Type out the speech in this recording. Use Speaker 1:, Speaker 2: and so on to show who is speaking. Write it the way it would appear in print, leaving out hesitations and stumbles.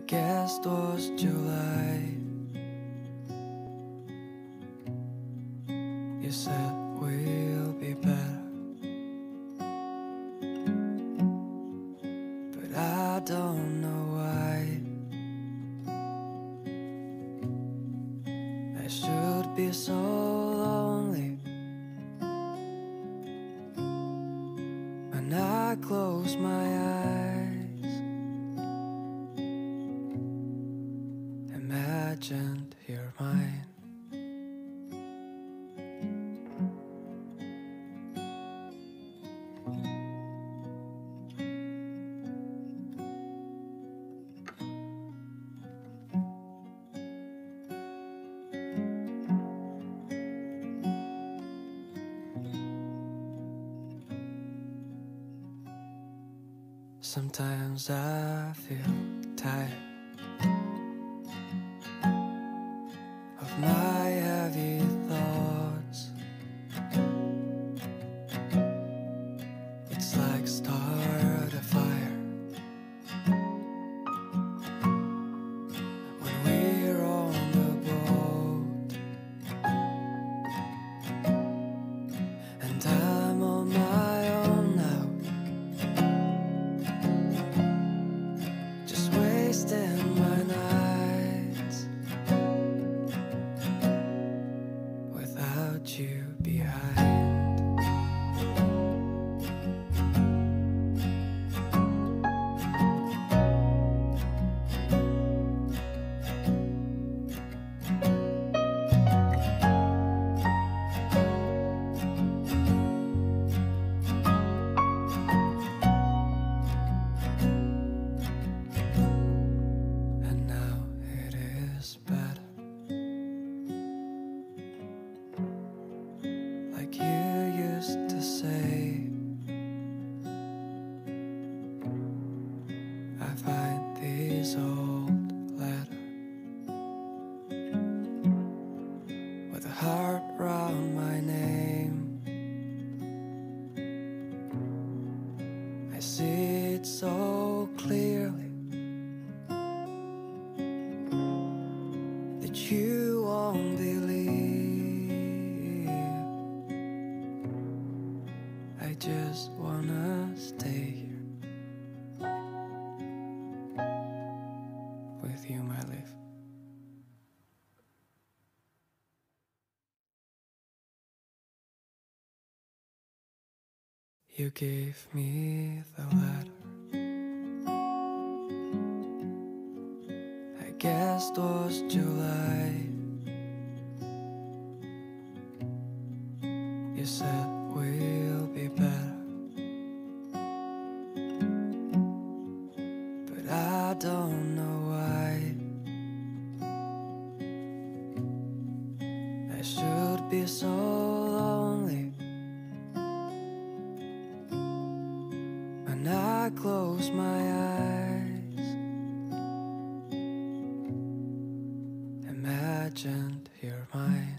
Speaker 1: guess it was July. You said we'll be better, but I don't know why. I should be so lonely when I close my eyes. Imagined you're mine. Sometimes I feel tired of my heavy thoughts. It's like start a fire when we're on the boat, and I'm on my own now, just wasting my nights without you behind. And now it is better, like you used to say. I find these old letters with a heart round my name. I see it so clearly that you won't believe. I just wanna stay here with you, my life. You gave me the letter, I guess it was July. You said we'll be better, but I don't know why. I should be so lonely when I close my eyes. Imagined you're mine.